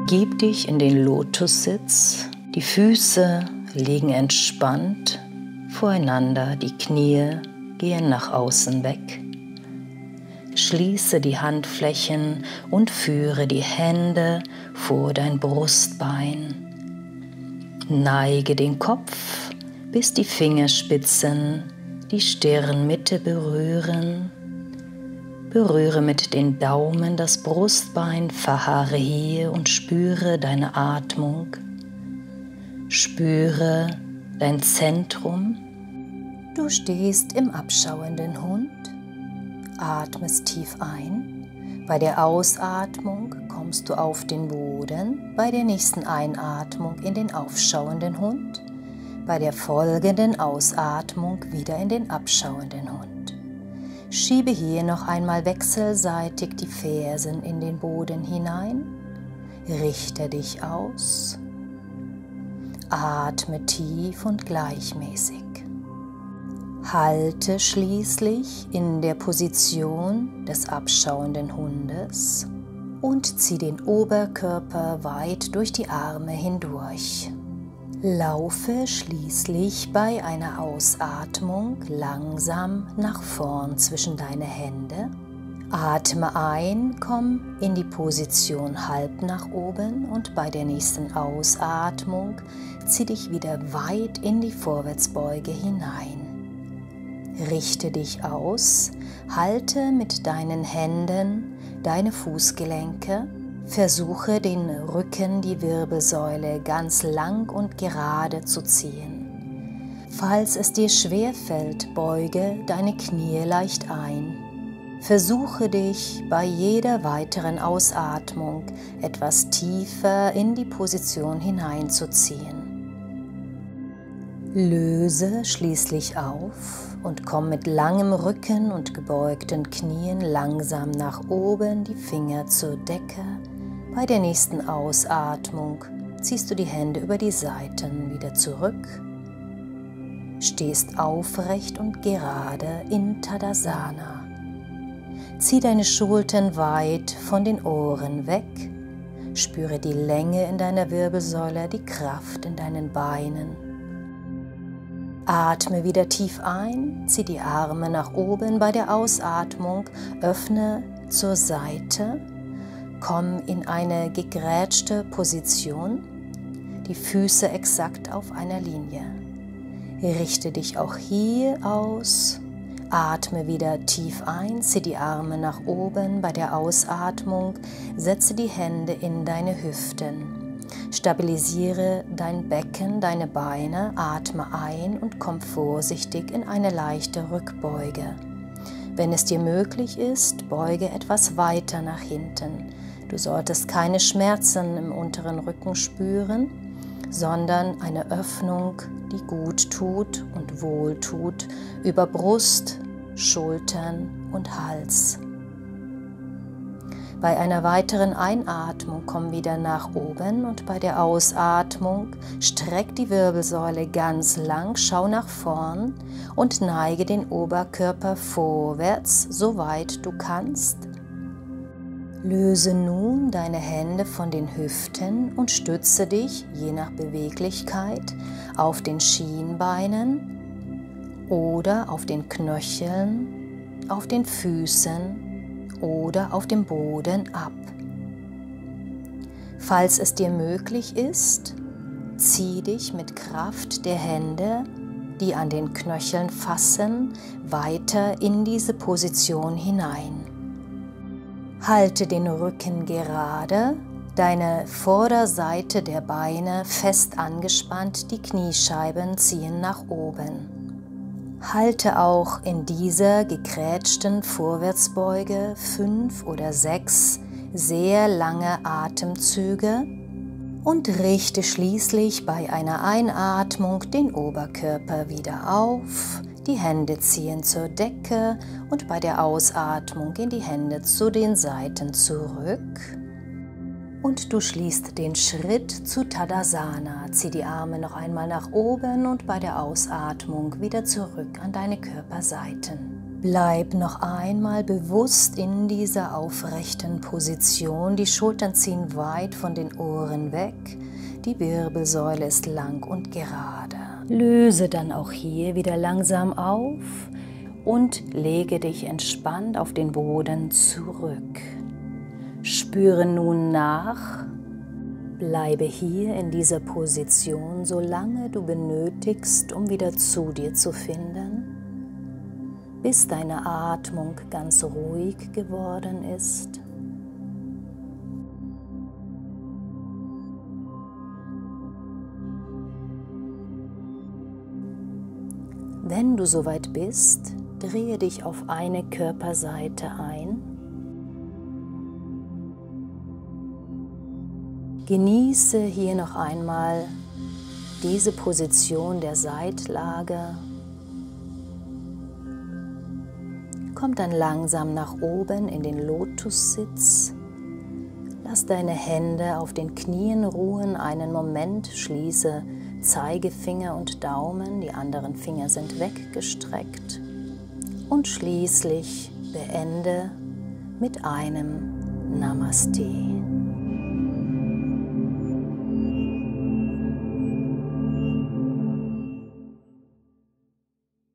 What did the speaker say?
Gib dich in den Lotussitz, die Füße liegen entspannt voreinander, die Knie gehen nach außen weg. Schließe die Handflächen und führe die Hände vor dein Brustbein. Neige den Kopf, bis die Fingerspitzen die Stirnmitte berühren. Berühre mit den Daumen das Brustbein, verharre hier und spüre deine Atmung. Spüre dein Zentrum. Du stehst im abschauenden Hund. Atmest tief ein. Bei der Ausatmung kommst du auf den Boden, bei der nächsten Einatmung in den aufschauenden Hund, bei der folgenden Ausatmung wieder in den abschauenden Hund. Schiebe hier noch einmal wechselseitig die Fersen in den Boden hinein. Richte dich aus. Atme tief und gleichmäßig. Halte schließlich in der Position des abschauenden Hundes und zieh den Oberkörper weit durch die Arme hindurch. Laufe schließlich bei einer Ausatmung langsam nach vorn zwischen deine Hände. Atme ein, komm in die Position halb nach oben und bei der nächsten Ausatmung zieh dich wieder weit in die Vorwärtsbeuge hinein. Richte dich aus, halte mit deinen Händen deine Fußgelenke, versuche den Rücken, die Wirbelsäule ganz lang und gerade zu ziehen. Falls es dir schwerfällt, beuge deine Knie leicht ein. Versuche dich bei jeder weiteren Ausatmung etwas tiefer in die Position hineinzuziehen. Löse schließlich auf und komm mit langem Rücken und gebeugten Knien langsam nach oben, die Finger zur Decke. Bei der nächsten Ausatmung ziehst du die Hände über die Seiten wieder zurück. Stehst aufrecht und gerade in Tadasana. Zieh deine Schultern weit von den Ohren weg. Spüre die Länge in deiner Wirbelsäule, die Kraft in deinen Beinen. Atme wieder tief ein, zieh die Arme nach oben. Bei der Ausatmung öffne zur Seite, komm in eine gegrätschte Position, die Füße exakt auf einer Linie. Richte dich auch hier aus, atme wieder tief ein, zieh die Arme nach oben. Bei der Ausatmung setze die Hände in deine Hüften. Stabilisiere dein Becken, deine Beine, atme ein und komm vorsichtig in eine leichte Rückbeuge. Wenn es dir möglich ist, beuge etwas weiter nach hinten. Du solltest keine Schmerzen im unteren Rücken spüren, sondern eine Öffnung, die gut tut und wohl tut, über Brust, Schultern und Hals. Bei einer weiteren Einatmung komm wieder nach oben und bei der Ausatmung streck die Wirbelsäule ganz lang, schau nach vorn und neige den Oberkörper vorwärts, soweit du kannst. Löse nun deine Hände von den Hüften und stütze dich, je nach Beweglichkeit, auf den Schienbeinen oder auf den Knöcheln, auf den Füßen oder auf dem Boden ab. Falls es dir möglich ist, zieh dich mit Kraft der Hände, die an den Knöcheln fassen, weiter in diese Position hinein. Halte den Rücken gerade, deine Vorderseite der Beine fest angespannt, die Kniescheiben ziehen nach oben. Halte auch in dieser gegrätschten Vorwärtsbeuge 5 oder 6 sehr lange Atemzüge und richte schließlich bei einer Einatmung den Oberkörper wieder auf, die Hände ziehen zur Decke und bei der Ausatmung gehen die Hände zu den Seiten zurück Und du schließt den Schritt zu Tadasana. Zieh die Arme noch einmal nach oben und bei der Ausatmung wieder zurück an deine Körperseiten. Bleib noch einmal bewusst in dieser aufrechten Position. Die Schultern ziehen weit von den Ohren weg. Die Wirbelsäule ist lang und gerade. Löse dann auch hier wieder langsam auf und lege dich entspannt auf den Boden zurück. Spüre nun nach, bleibe hier in dieser Position, solange du benötigst, um wieder zu dir zu finden, bis deine Atmung ganz ruhig geworden ist. Wenn du soweit bist, drehe dich auf eine Körperseite ein. Genieße hier noch einmal diese Position der Seitlage. Komm dann langsam nach oben in den Lotussitz. Lass deine Hände auf den Knien ruhen, einen Moment, schließe Zeigefinger und Daumen, die anderen Finger sind weggestreckt. Und schließlich beende mit einem Namaste.